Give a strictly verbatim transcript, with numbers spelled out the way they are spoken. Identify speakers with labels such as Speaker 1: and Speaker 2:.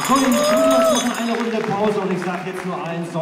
Speaker 1: So, jetzt machen wir eine Runde Pause und ich sage jetzt nur eins.